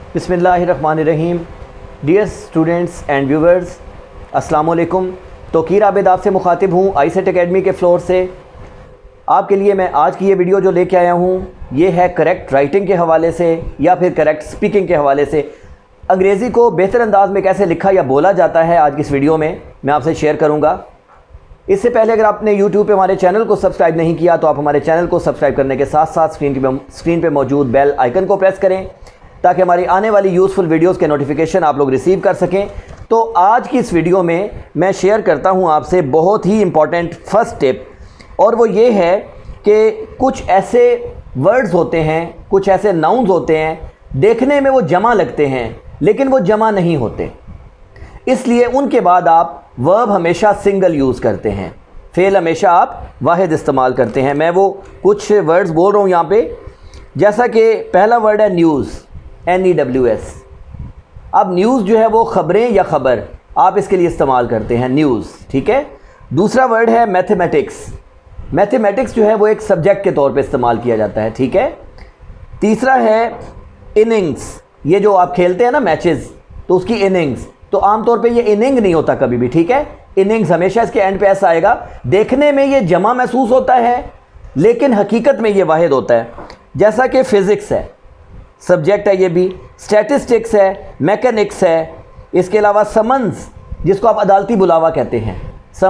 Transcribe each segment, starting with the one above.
बिस्मिल्लाहिर्रहमानिर्रहीम। Dear students and viewers, अस्सलाम वालेकुम। तोकीर आबिद आपसे मुखातिब हूँ आईसेट एकेडमी के फ्लोर से। आपके लिए मैं आज की ये वीडियो जो लेके आया हूँ ये है करेक्ट राइटिंग के हवाले से या फिर करेक्ट स्पीकिंग के हवाले से। अंग्रेज़ी को बेहतर अंदाज में कैसे लिखा या बोला जाता है आज की इस वीडियो में मैं आपसे शेयर करूँगा। इससे पहले अगर आपने YouTube पे हमारे चैनल को सब्सक्राइब नहीं किया तो आप हमारे चैनल को सब्सक्राइब करने के साथ साथ स्क्रीन पे मौजूद बेल आइकन को प्रेस करें ताकि हमारी आने वाली यूज़फुल वीडियोस के नोटिफिकेशन आप लोग रिसीव कर सकें। तो आज की इस वीडियो में मैं शेयर करता हूं आपसे बहुत ही इम्पॉर्टेंट फर्स्ट टिप, और वो ये है कि कुछ ऐसे वर्ड्स होते हैं, कुछ ऐसे नाउन्स होते हैं, देखने में वो जमा लगते हैं लेकिन वो जमा नहीं होते, इसलिए उनके बाद आप वर्ब हमेशा सिंगल यूज़ करते हैं, फेल हमेशा आप वाहिद इस्तेमाल करते हैं। मैं वो कुछ वर्ड्स बोल रहा हूँ यहाँ पे, जैसा कि पहला वर्ड है न्यूज़, NEWS। अब न्यूज़ जो है वो ख़बरें या ख़बर आप इसके लिए इस्तेमाल करते हैं, न्यूज़, ठीक है। दूसरा वर्ड है मैथमेटिक्स। मैथमेटिक्स जो है वो एक सब्जेक्ट के तौर पे इस्तेमाल किया जाता है, ठीक है। तीसरा है इनिंग्स, ये जो आप खेलते हैं ना मैचेस, तो उसकी इनिंग्स, तो आमतौर पे ये इनिंग नहीं होता कभी भी, ठीक है। इनिंग्स हमेशा इसके एंड पे ऐसा आएगा, देखने में ये जमा महसूस होता है लेकिन हकीकत में ये वाहिद होता है। जैसा कि फ़िज़िक्स है, सब्जेक्ट है ये भी, स्टैटिस्टिक्स है, मैकेनिक्स है, इसके अलावा समन्स जिसको आप अदालती बुलावा कहते हैं,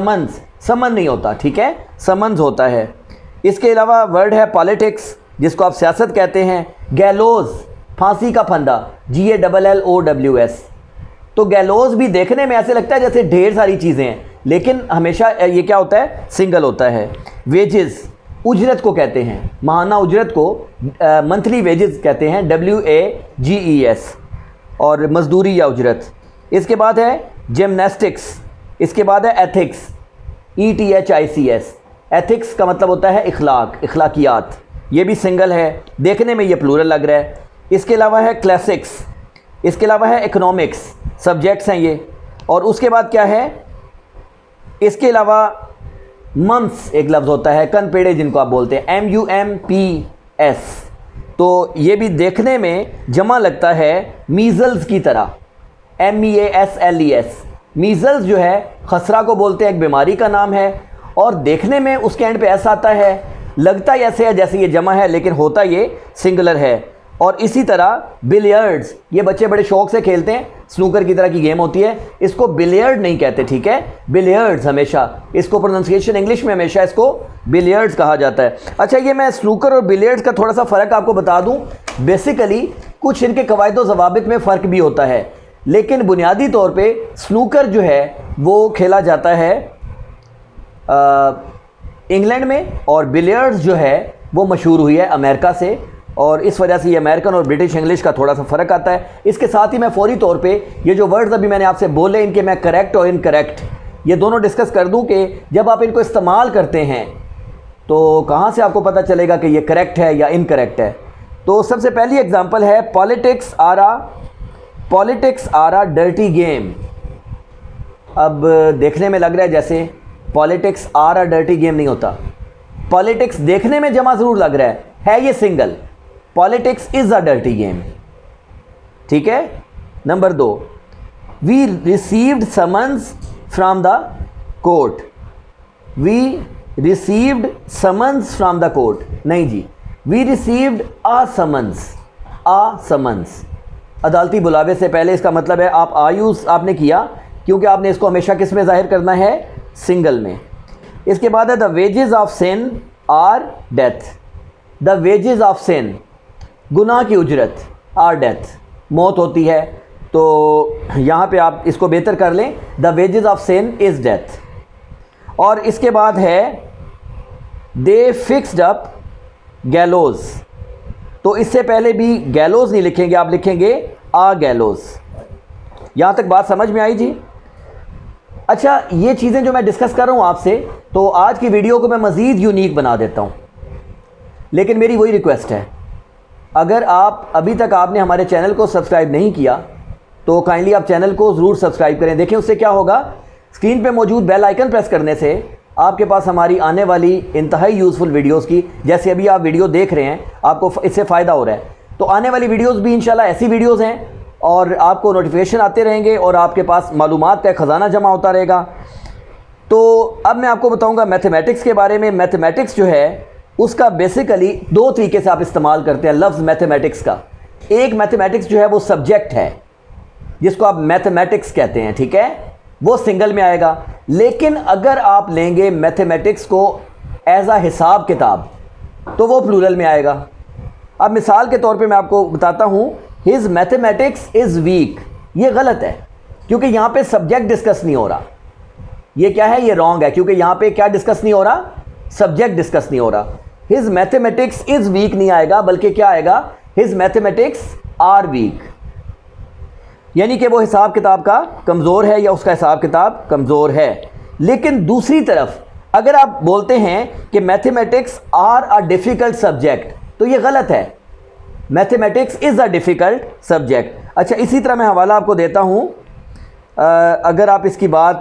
समन नहीं होता, ठीक है, समन्स होता है। इसके अलावा वर्ड है पॉलिटिक्स जिसको आप सियासत कहते हैं। गैलोज़, फांसी का फंदा, GALLOWS। तो गैलोज़ भी देखने में ऐसे लगता है जैसे ढेर सारी चीज़ें हैं लेकिन हमेशा ये क्या होता है, सिंगल होता है। वेजेस, उजरत को कहते हैं, माहाना उजरत को मंथली वेजेस कहते हैं, WAGES, और मजदूरी या उजरत। इसके बाद है जिमनास्टिक्स, इसके बाद है एथिक्स, ETHICS। एथिक्स का मतलब होता है इखलाक, इखलाकियात, ये भी सिंगल है, देखने में ये प्लूरल लग रहा है। इसके अलावा है क्लासिक्स, इसके अलावा है इकोनॉमिक्स, सब्जेक्ट्स हैं ये। और उसके बाद क्या है, इसके अलावा मंथ्स एक लफ्ज़ होता है, कनपेड़े जिनको आप बोलते हैं, MUMPS, तो ये भी देखने में जमा लगता है मीज़ल्स की तरह, MEASLES। मीज़ल्स जो है खसरा को बोलते हैं, एक बीमारी का नाम है, और देखने में उसके एंड पे ऐसा आता है, लगता है ऐसे है जैसे ये जमा है लेकिन होता ये सिंगुलर है। और इसी तरह बिलियर्ड्स, ये बच्चे बड़े शौक से खेलते हैं, स्नूकर की तरह की गेम होती है, इसको बिलियर्ड नहीं कहते, ठीक है, बिलियर्ड्स हमेशा, इसको प्रोनाउंसिएशन इंग्लिश में हमेशा इसको बिलियर्ड्स कहा जाता है। अच्छा, ये मैं स्नूकर और बिलियर्ड्स का थोड़ा सा फ़र्क आपको बता दूं। बेसिकली कुछ इनके कवायद व ज़वाबित में फ़र्क भी होता है, लेकिन बुनियादी तौर पे स्नूकर जो है वो खेला जाता है इंग्लैंड में, और बिलियर्ड्स जो है वो मशहूर हुई है अमेरिका से, और इस वजह से ये अमेरिकन और ब्रिटिश इंग्लिश का थोड़ा सा फ़र्क आता है। इसके साथ ही मैं फौरी तौर पे ये जो वर्ड्स अभी मैंने आपसे बोले इनके मैं करेक्ट और इनकरेक्ट ये दोनों डिस्कस कर दूं कि जब आप इनको इस्तेमाल करते हैं तो कहाँ से आपको पता चलेगा कि ये करेक्ट है या इनकरेक्ट है। तो सबसे पहली एग्जांपल है politics are a dirty game. अब देखने में लग रहा है जैसे politics are a dirty game नहीं होता, पॉलिटिक्स देखने में जमा ज़रूर लग रहा है ये single, politics is a dirty game, ठीक है। Number 2, we received summons from the court, we received summons from the court, नहीं जी, वी रिसीव्ड आ समन्स, अदालती बुलावे से पहले इसका मतलब है आप आयूज़ आपने किया क्योंकि आपने इसको हमेशा किस में ज़ाहिर करना है, सिंगल में। इसके बाद है the wages of sin are death, the wages of sin, गुनाह की उजरत, आर डेथ, मौत होती है, तो यहाँ पे आप इसको बेहतर कर लें, the wages of sin is death. और इसके बाद है दे फिक्स्ड अप गैलोज़, तो इससे पहले भी गैलोज़ नहीं लिखेंगे, आप लिखेंगे आ गैलोज़। यहाँ तक बात समझ में आई जी। अच्छा, ये चीज़ें जो मैं डिस्कस कर रहा हूँ आपसे, तो आज की वीडियो को मैं मज़ीद यूनिक बना देता हूँ, लेकिन मेरी वही रिक्वेस्ट है, अगर आप अभी तक आपने हमारे चैनल को सब्सक्राइब नहीं किया तो काइंडली आप चैनल को ज़रूर सब्सक्राइब करें। देखें उससे क्या होगा, स्क्रीन पे मौजूद बेल आइकन प्रेस करने से आपके पास हमारी आने वाली इंतहाई यूज़फुल वीडियोस की, जैसे अभी आप वीडियो देख रहे हैं, आपको इससे फ़ायदा हो रहा है, तो आने वाली वीडियोज़ भी इंशाल्लाह ऐसी वीडियोज़ हैं और आपको नोटिफिकेशन आते रहेंगे और आपके पास मालूमात का ख़जाना जमा होता रहेगा। तो अब मैं आपको बताऊंगा मैथमेटिक्स के बारे में। मैथमेटिक्स जो है उसका बेसिकली दो तरीके से आप इस्तेमाल करते हैं लफ्ज़ मैथमेटिक्स का। एक मैथमेटिक्स जो है वो सब्जेक्ट है जिसको आप मैथमेटिक्स कहते हैं, ठीक है, वो सिंगल में आएगा। लेकिन अगर आप लेंगे मैथमेटिक्स को एज अ हिसाब किताब तो वो प्लूरल में आएगा। अब मिसाल के तौर पे मैं आपको बताता हूँ, हिज मैथमेटिक्स इज़ वीक। ये गलत है क्योंकि यहाँ पे सब्जेक्ट डिस्कस नहीं हो रहा। ये क्या है, ये रॉन्ग है क्योंकि यहाँ पे क्या डिस्कस नहीं हो रहा, सब्जेक्ट डिस्कस नहीं हो रहा। हिज मैथमेटिक्स इज़ वीक नहीं आएगा, बल्कि क्या आएगा, हिज मैथमेटिक्स आर वीक, यानी कि वो हिसाब किताब का कमज़ोर है या उसका हिसाब किताब कमज़ोर है। लेकिन दूसरी तरफ अगर आप बोलते हैं कि mathematics are a difficult subject तो ये गलत है। Mathematics is a difficult subject. अच्छा, इसी तरह मैं हवाला आपको देता हूँ। अगर आप इसकी बात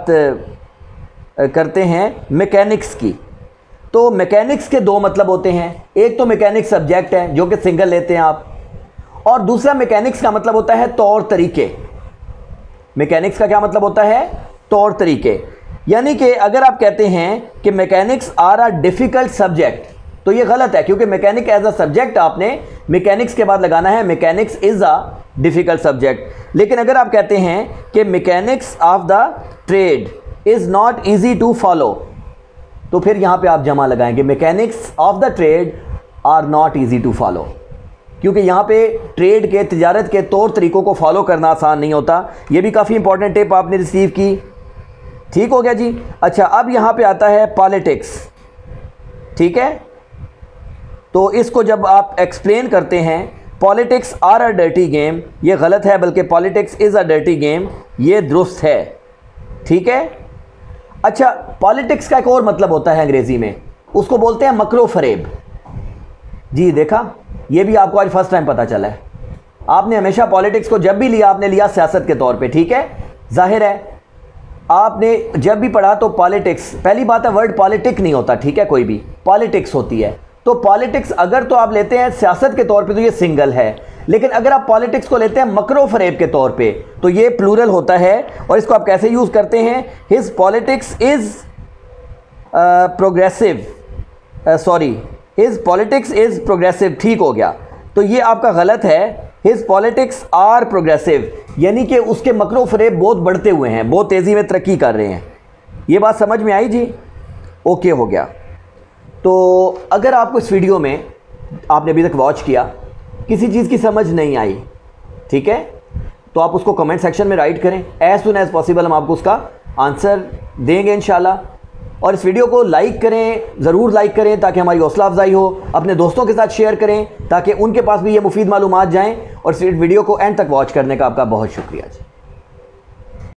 करते हैं मैकेनिक्स की, तो मैकेनिक्स के दो मतलब होते हैं। एक तो मैकेनिक्स सब्जेक्ट है जो कि सिंगल लेते हैं आप, और दूसरा मैकेनिक्स का मतलब होता है तौर तरीके। मैकेनिक्स का क्या मतलब होता है, तौर तरीके। यानी कि अगर आप कहते हैं कि mechanics are a difficult subject तो ये गलत है क्योंकि मैकेनिक एज अ सब्जेक्ट आपने मैकेनिक्स के बाद लगाना है mechanics is a difficult subject. लेकिन अगर आप कहते हैं कि mechanics of the trade is not easy to follow तो फिर यहाँ पे आप जमा लगाएंगे mechanics of the trade are not easy to follow, क्योंकि यहाँ पे ट्रेड के, तिजारत के तौर तरीक़ों को फॉलो करना आसान नहीं होता। ये भी काफ़ी इंपॉर्टेंट टिप आपने रिसीव की, ठीक हो गया जी। अच्छा, अब यहाँ पे आता है पॉलिटिक्स, ठीक है। तो इसको जब आप एक्सप्लेन करते हैं politics are a dirty game, ये गलत है, बल्कि politics is a dirty game, ये दुरुस्त है, ठीक है। अच्छा, पॉलिटिक्स का एक और मतलब होता है अंग्रेज़ी में, उसको बोलते हैं मकरो फरेब। जी देखा, ये भी आपको आज फर्स्ट टाइम पता चला है। आपने हमेशा पॉलिटिक्स को जब भी लिया आपने लिया सियासत के तौर पे, ठीक है। जाहिर है आपने जब भी पढ़ा तो पॉलिटिक्स, पहली बात है वर्ड पॉलिटिक नहीं होता, ठीक है, कोई भी पॉलिटिक्स होती है। तो पॉलिटिक्स अगर तो आप लेते हैं सियासत के तौर पे तो ये सिंगल है, लेकिन अगर आप पॉलिटिक्स को लेते हैं मकरो फरेब के तौर पे तो ये प्लूरल होता है। और इसको आप कैसे यूज़ करते हैं, his politics is progressive, sorry his politics is progressive, ठीक हो गया। तो ये आपका गलत है, हिज पॉलिटिक्स आर प्रोग्रेसिव, यानी कि उसके मकरो फरेब बहुत बढ़ते हुए हैं, बहुत तेज़ी में तरक्की कर रहे हैं। ये बात समझ में आई जी, ओके हो गया। तो अगर आपको इस वीडियो में आपने अभी तक वॉच किया किसी चीज़ की समझ नहीं आई, ठीक है, तो आप उसको कमेंट सेक्शन में राइट करें। एज सुन एज़ पॉसिबल हम आपको उसका आंसर देंगे इंशाल्लाह। और इस वीडियो को लाइक करें, ज़रूर लाइक करें ताकि हमारी हौसला अफजाई हो। अपने दोस्तों के साथ शेयर करें ताकि उनके पास भी ये मुफीद मालूमात जाएँ। और इस वीडियो को एंड तक वॉच करने का आपका बहुत शुक्रिया जी।